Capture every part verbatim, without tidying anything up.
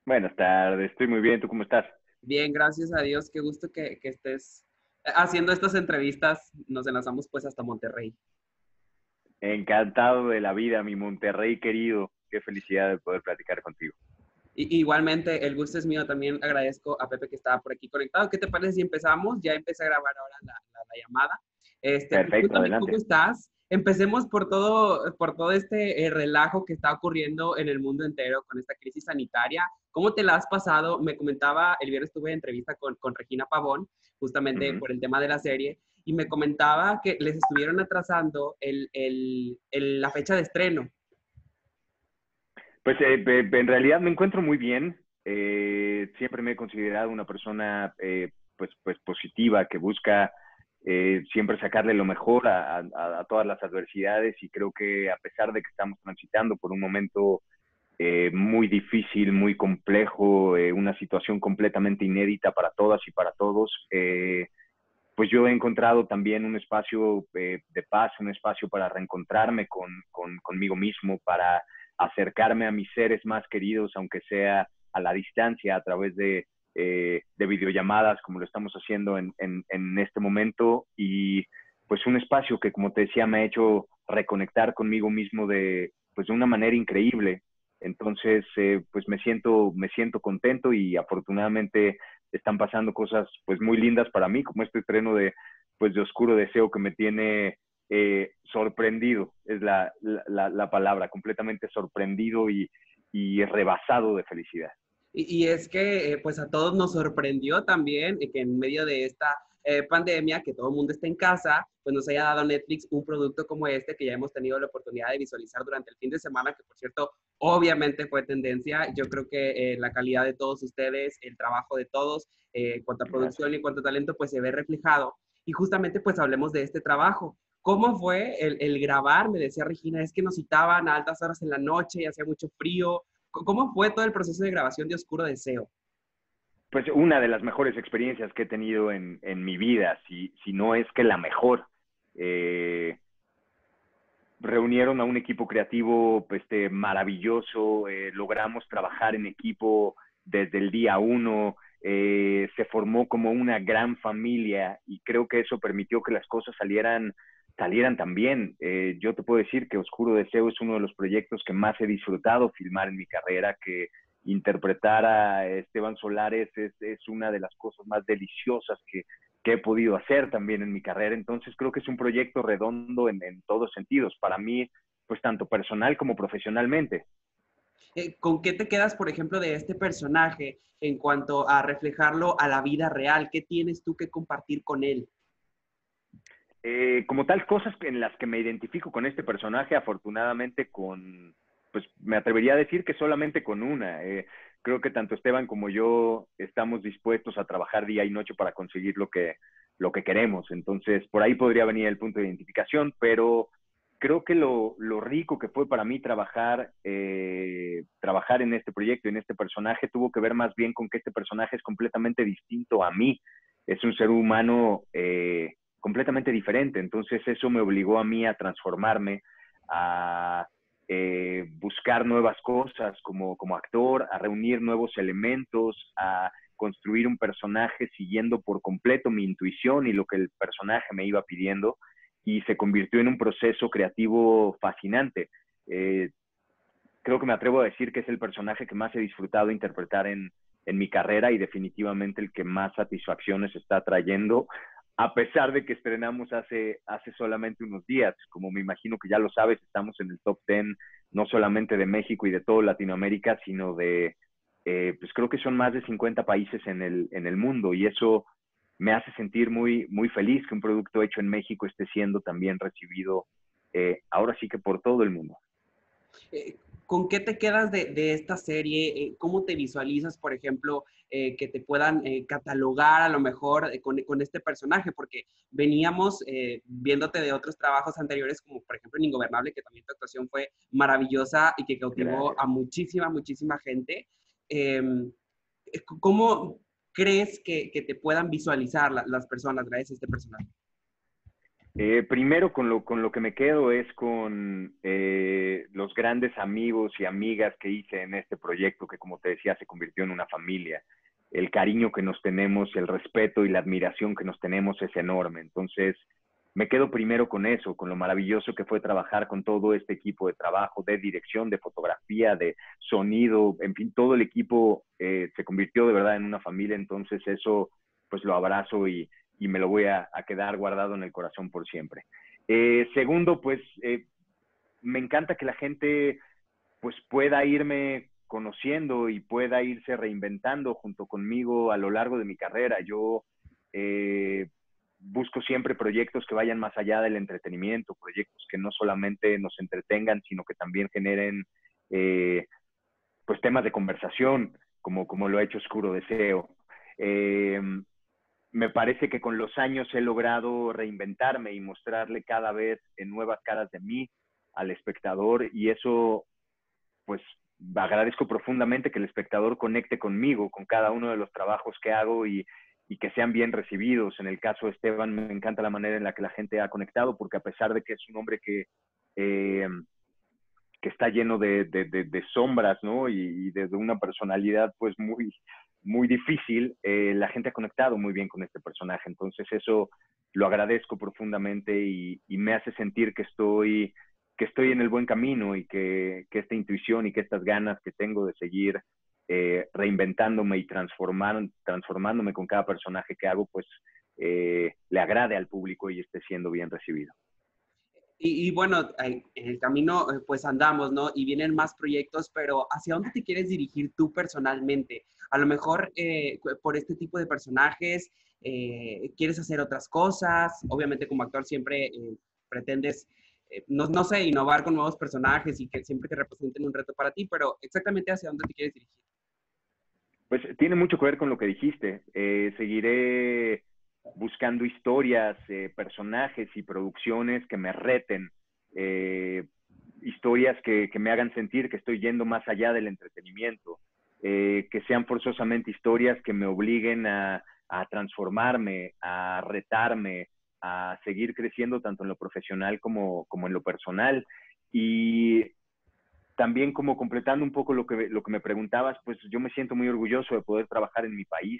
Buenas tardes, estoy muy bien, ¿tú cómo estás? Bien, gracias a Dios. Qué gusto que, que estés haciendo estas entrevistas. Nos enlazamos pues hasta Monterrey. Encantado de la vida, mi Monterrey querido. Qué felicidad de poder platicar contigo. Y, igualmente, el gusto es mío. También agradezco a Pepe que estaba por aquí conectado. ¿Qué te parece si empezamos? Ya empecé a grabar ahora la, la, la llamada. Este, pues, Perfecto, cuéntame cómo adelante. estás. Empecemos por todo, por todo este eh, relajo que está ocurriendo en el mundo entero con esta crisis sanitaria. ¿Cómo te la has pasado? Me comentaba, el viernes tuve entrevista con, con Regina Pavón, justamente Ujú. por el tema de la serie, y me comentaba que les estuvieron atrasando el, el, el, la fecha de estreno. Pues eh, be- en realidad me encuentro muy bien. Eh, siempre me he considerado una persona eh, pues, pues positiva que busca eh, siempre sacarle lo mejor a, a- a todas las adversidades y creo que a pesar de que estamos transitando por un momento eh, muy difícil, muy complejo, eh, una situación completamente inédita para todas y para todos, eh, pues yo he encontrado también un espacio eh, de paz, un espacio para reencontrarme con, con, conmigo mismo, para acercarme a mis seres más queridos, aunque sea a la distancia, a través de, eh, de videollamadas, como lo estamos haciendo en, en, en este momento. Y pues un espacio que, como te decía, me ha hecho reconectar conmigo mismo de, pues, de una manera increíble. Entonces, eh, pues me siento, me siento contento y afortunadamente están pasando cosas pues muy lindas para mí, como este estreno de, pues, de Oscuro Deseo que me tiene eh, sorprendido, es la, la, la, palabra, completamente sorprendido y, y rebasado de felicidad. Y, y es que eh, pues a todos nos sorprendió también eh, que en medio de esta eh, pandemia, que todo el mundo está en casa, pues nos haya dado Netflix un producto como este que ya hemos tenido la oportunidad de visualizar durante el fin de semana, que por cierto, obviamente fue tendencia. Yo creo que eh, la calidad de todos ustedes, el trabajo de todos, eh, en cuanto a Gracias. producción y en cuanto a talento, pues se ve reflejado. Y justamente pues hablemos de este trabajo. ¿Cómo fue el, el grabar? Me decía Regina, es que nos citaban a altas horas en la noche y hacía mucho frío. ¿Cómo fue todo el proceso de grabación de Oscuro Deseo? Pues una de las mejores experiencias que he tenido en, en mi vida, si, si no es que la mejor. Eh, reunieron a un equipo creativo este, maravilloso, eh, logramos trabajar en equipo desde el día uno, eh, se formó como una gran familia y creo que eso permitió que las cosas salieran, salieran tan bien. Eh, yo te puedo decir que Oscuro Deseo es uno de los proyectos que más he disfrutado filmar en mi carrera, que interpretar a Esteban Solares es, es una de las cosas más deliciosas que, que he podido hacer también en mi carrera. Entonces creo que es un proyecto redondo en, en todos sentidos, para mí, pues tanto personal como profesionalmente. Eh, ¿Con qué te quedas, por ejemplo, de este personaje en cuanto a reflejarlo a la vida real? ¿Qué tienes tú que compartir con él? Eh, como tal, cosas en las que me identifico con este personaje, afortunadamente con, pues me atrevería a decir que solamente con una. Eh, creo que tanto Esteban como yo estamos dispuestos a trabajar día y noche para conseguir lo que, lo que queremos. Entonces, por ahí podría venir el punto de identificación, pero creo que lo, lo rico que fue para mí trabajar, eh, trabajar en este proyecto, en este personaje, tuvo que ver más bien con que este personaje es completamente distinto a mí. Es un ser humano eh, completamente diferente. Entonces eso me obligó a mí a transformarme, a eh, buscar nuevas cosas como, como actor, a reunir nuevos elementos, a construir un personaje siguiendo por completo mi intuición y lo que el personaje me iba pidiendo, y se convirtió en un proceso creativo fascinante. Eh, creo que me atrevo a decir que es el personaje que más he disfrutado interpretar en, en mi carrera y definitivamente el que más satisfacciones está trayendo, a pesar de que estrenamos hace, hace solamente unos días. Como me imagino que ya lo sabes, estamos en el top diez no solamente de México y de toda Latinoamérica, sino de, eh, pues creo que son más de cincuenta países en el, en el mundo, y eso me hace sentir muy, muy feliz que un producto hecho en México esté siendo también recibido eh, ahora sí que por todo el mundo. Eh, ¿Con qué te quedas de, de esta serie? Eh, ¿Cómo te visualizas, por ejemplo, eh, que te puedan eh, catalogar a lo mejor eh, con, con, este personaje? Porque veníamos eh, viéndote de otros trabajos anteriores, como por ejemplo en Ingobernable, que también tu actuación fue maravillosa y que cautivó Gracias. a muchísima, muchísima gente. Eh, ¿Cómo crees que, que, te puedan visualizar la, las personas gracias a este personaje? Eh, primero, con lo, con lo que me quedo es con eh, los grandes amigos y amigas que hice en este proyecto, que como te decía, se convirtió en una familia. El cariño que nos tenemos, el respeto y la admiración que nos tenemos es enorme. Entonces, me quedo primero con eso, con lo maravilloso que fue trabajar con todo este equipo de trabajo, de dirección, de fotografía, de sonido, en fin, todo el equipo eh, se convirtió de verdad en una familia. Entonces, eso pues lo abrazo y, y me lo voy a, a, quedar guardado en el corazón por siempre. Eh, segundo, pues eh, me encanta que la gente pues pueda irme conociendo y pueda irse reinventando junto conmigo a lo largo de mi carrera. Yo eh, busco siempre proyectos que vayan más allá del entretenimiento, proyectos que no solamente nos entretengan, sino que también generen eh, pues temas de conversación, como, como lo ha hecho Oscuro Deseo. Eh, me parece que con los años he logrado reinventarme y mostrarle cada vez en nuevas caras de mí al espectador, y eso pues agradezco profundamente que el espectador conecte conmigo, con cada uno de los trabajos que hago y, y que sean bien recibidos. En el caso de Esteban me encanta la manera en la que la gente ha conectado, porque a pesar de que es un hombre que, eh, que está lleno de, de, de, de sombras, ¿no? Y, y de, de, una personalidad pues muy, muy difícil, eh, la gente ha conectado muy bien con este personaje. Entonces eso lo agradezco profundamente y, y me hace sentir que estoy, que estoy en el buen camino y que, que esta intuición y que estas ganas que tengo de seguir eh, reinventándome y transformar, transformándome con cada personaje que hago, pues eh, le agrade al público y esté siendo bien recibido. Y, y bueno, en el camino pues andamos, ¿no? Y vienen más proyectos, pero ¿hacia dónde te quieres dirigir tú personalmente? A lo mejor eh, por este tipo de personajes, eh, ¿quieres hacer otras cosas? Obviamente como actor siempre eh, pretendes, eh, no, no sé, innovar con nuevos personajes y que siempre que representen un reto para ti, pero exactamente hacia dónde te quieres dirigir. Pues tiene mucho que ver con lo que dijiste. Eh, seguiré buscando historias, eh, personajes y producciones que me reten, eh, historias que, que, me hagan sentir que estoy yendo más allá del entretenimiento, eh, que sean forzosamente historias que me obliguen a, a transformarme, a retarme, a seguir creciendo tanto en lo profesional como, como en lo personal. Y también como completando un poco lo que, lo que me preguntabas, pues yo me siento muy orgulloso de poder trabajar en mi país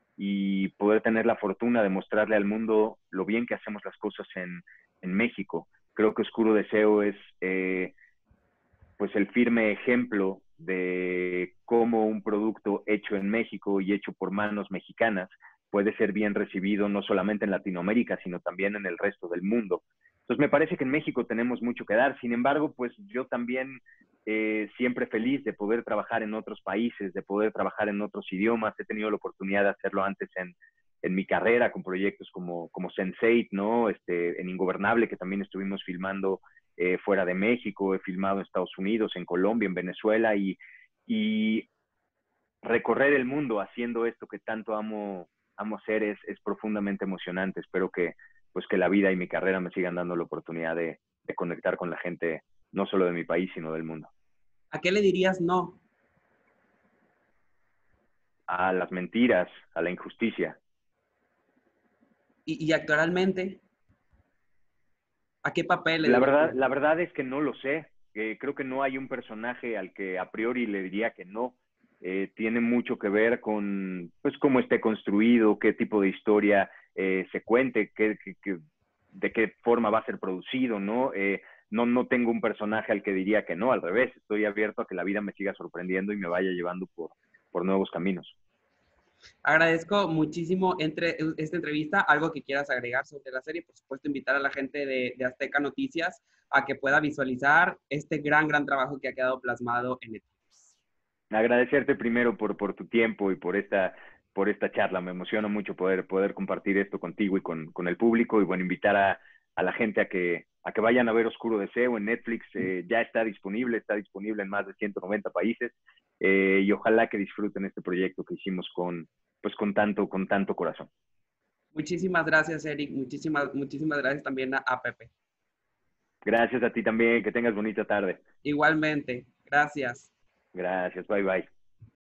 y poder tener la fortuna de mostrarle al mundo lo bien que hacemos las cosas en, en México. Creo que Oscuro Deseo es eh, pues el firme ejemplo de cómo un producto hecho en México y hecho por manos mexicanas puede ser bien recibido no solamente en Latinoamérica, sino también en el resto del mundo. Entonces me parece que en México tenemos mucho que dar. Sin embargo, pues yo también eh, siempre feliz de poder trabajar en otros países, de poder trabajar en otros idiomas. He tenido la oportunidad de hacerlo antes en, en mi carrera con proyectos como, como sense eight, ¿no? Este, en Ingobernable, que también estuvimos filmando eh, fuera de México. He filmado en Estados Unidos, en Colombia, en Venezuela, y, y recorrer el mundo haciendo esto que tanto amo, amo hacer es, es profundamente emocionante. Espero que, pues, que la vida y mi carrera me sigan dando la oportunidad de, de conectar con la gente, no solo de mi país, sino del mundo. ¿A qué le dirías no? A las mentiras, a la injusticia. ¿Y, y actualmente? ¿A qué papel le La dirías verdad, no? la verdad es que no lo sé. Eh, creo que no hay un personaje al que a priori le diría que no. Eh, tiene mucho que ver con, pues, cómo esté construido, qué tipo de historia eh, se cuente, qué, qué, qué, de qué forma va a ser producido, ¿no? Eh, no, no tengo un personaje al que diría que no, al revés. Estoy abierto a que la vida me siga sorprendiendo y me vaya llevando por, por nuevos caminos. Agradezco muchísimo entre, esta entrevista. Algo que quieras agregar sobre la serie, por supuesto, invitar a la gente de, de Azteca Noticias a que pueda visualizar este gran, gran trabajo que ha quedado plasmado en Netflix. Agradecerte primero por, por tu tiempo y por esta, por esta charla. Me emociona mucho poder, poder compartir esto contigo y con, con el público, y bueno, invitar a, a la gente a que, a que vayan a ver Oscuro Deseo en Netflix. Eh, ya está disponible, está disponible en más de ciento noventa países, eh, y ojalá que disfruten este proyecto que hicimos con, pues, con, tanto, con tanto corazón. Muchísimas gracias, Eric. Muchísimas, muchísimas gracias también a, a Pepe. Gracias a ti también, que tengas bonita tarde. Igualmente, gracias. Gracias, bye bye.